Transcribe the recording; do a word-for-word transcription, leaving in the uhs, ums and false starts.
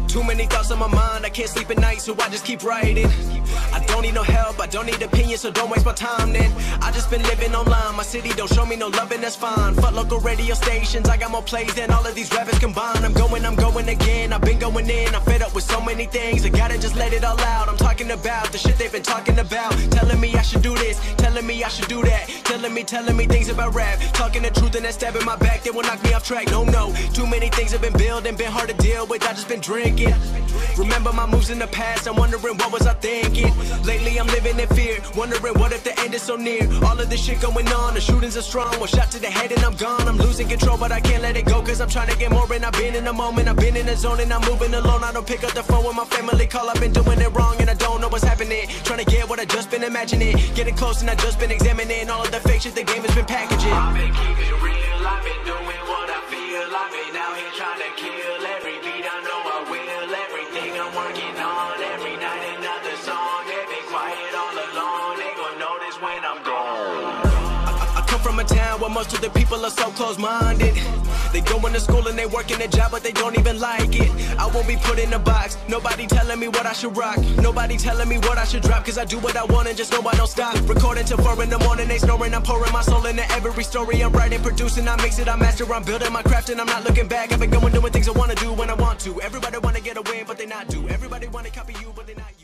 Too many thoughts on my mind, I can't sleep at night, so I just keep writing. I don't need no help, I don't need opinions, so don't waste my time then. I just been living online, my city don't show me no love and that's fine. Fuck local radio stations, I got more plays than all of these rappers combined. I'm going, I'm going again, I've been going in, I'm fed up with so many things. I gotta just let it all out, I'm talking about the shit they've been talking about. Telling me I should do this, telling me I should do that. Telling me, telling me things about rap. Talking the truth and that stab in my back, they will knock me off track. No, no, too many things have been building, been hard to deal with, I just been drinking. Remember my moves in the past, I'm wondering what was I thinking. Lately I'm living in fear, wondering what if the end is so near. All of this shit going on, the shootings are strong. One shot to the head and I'm gone. I'm losing control but I can't let it go, cause I'm trying to get more. And I've been in the moment, I've been in the zone, and I'm moving alone. I don't pick up the phone when my family call, I've been doing it wrong and I don't know what's happening. Trying to get what I just been imagining, getting close and I just been examining all of the fake shit the game has been packaging. I've been keeping it real, I've been doing what I feel. I've been out here trying to kill every beat, I know I will. Everything I'm working on, every night another song. They've been quiet all along, they gon' notice when I'm gone. I come from a town where most of the people are so close-minded. They go into school and they work in a job but they don't even like it. I won't be put in a box, nobody telling me what I should rock. Nobody telling me what I should drop, cause I do what I want and just know I don't stop. Recording till four in the morning, they snoring, I'm pouring my soul into every story. I'm writing, producing, I mix it, I master, I'm building my craft and I'm not looking back. I've been going doing things I wanna do when I want to. Everybody wanna get a win but they not do. Everybody wanna copy you but they not you.